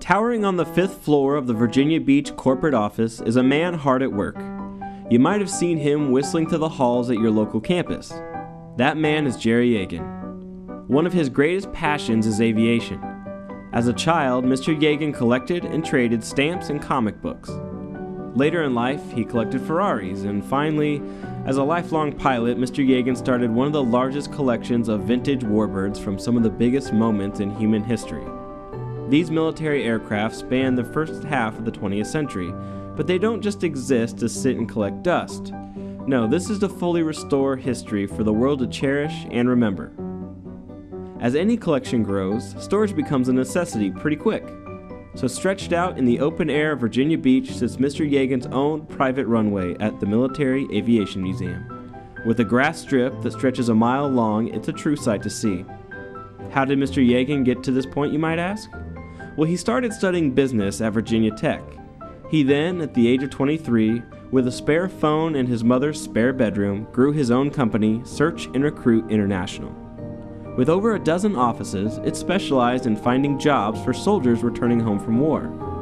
Towering on the 5th floor of the Virginia Beach corporate office is a man hard at work. You might have seen him whistling to the halls at your local campus. That man is Jerry Yagen. One of his greatest passions is aviation. As a child, Mr. Yagen collected and traded stamps and comic books. Later in life, he collected Ferraris, and finally, as a lifelong pilot, Mr. Yagen started one of the largest collections of vintage warbirds from some of the biggest moments in human history. These military aircraft span the first half of the 20th century, but they don't just exist to sit and collect dust. No, this is to fully restore history for the world to cherish and remember. As any collection grows, storage becomes a necessity pretty quick. So stretched out in the open air of Virginia Beach sits Mr. Yagen's own private runway at the Military Aviation Museum. With a grass strip that stretches a mile long, it's a true sight to see. How did Mr. Yagen get to this point, you might ask? Well, he started studying business at Virginia Tech. He then, at the age of 23, with a spare phone in his mother's spare bedroom, grew his own company, Search and Recruit International. With over a dozen offices, it specialized in finding jobs for soldiers returning home from war.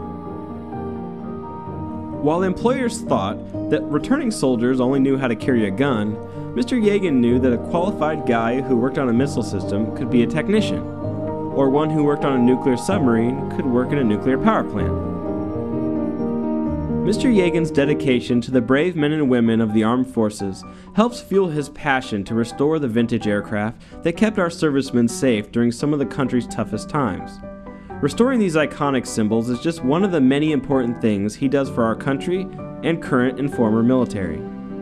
While employers thought that returning soldiers only knew how to carry a gun, Mr. Yagen knew that a qualified guy who worked on a missile system could be a technician, or one who worked on a nuclear submarine could work in a nuclear power plant. Mr. Yagen's dedication to the brave men and women of the armed forces helps fuel his passion to restore the vintage aircraft that kept our servicemen safe during some of the country's toughest times. Restoring these iconic symbols is just one of the many important things he does for our country and current and former military.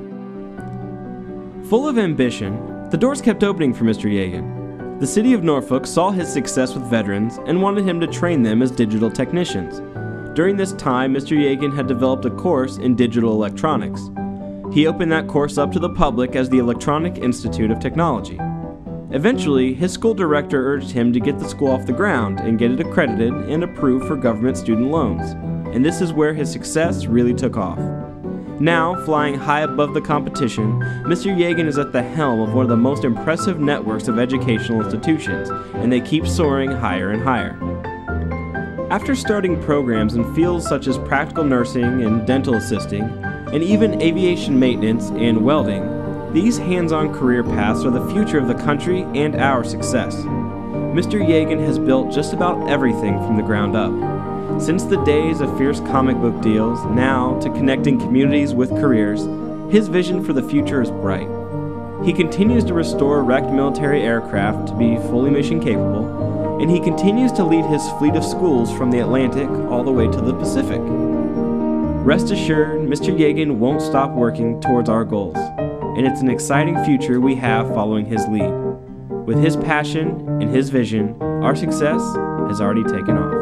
Full of ambition, the doors kept opening for Mr. Yagen. The city of Norfolk saw his success with veterans and wanted him to train them as digital technicians. During this time, Mr. Yagen had developed a course in digital electronics. He opened that course up to the public as the Electronic Institute of Technology. Eventually, his school director urged him to get the school off the ground and get it accredited and approved for government student loans. And this is where his success really took off. Now, flying high above the competition, Mr. Yagen is at the helm of one of the most impressive networks of educational institutions, and they keep soaring higher and higher. After starting programs in fields such as practical nursing and dental assisting, and even aviation maintenance and welding, these hands-on career paths are the future of the country and our success. Mr. Yagen has built just about everything from the ground up. Since the days of fierce comic book deals, now to connecting communities with careers, his vision for the future is bright. He continues to restore wrecked military aircraft to be fully mission capable, and he continues to lead his fleet of schools from the Atlantic all the way to the Pacific. Rest assured, Mr. Yagen won't stop working towards our goals, and it's an exciting future we have following his lead. With his passion and his vision, our success has already taken off.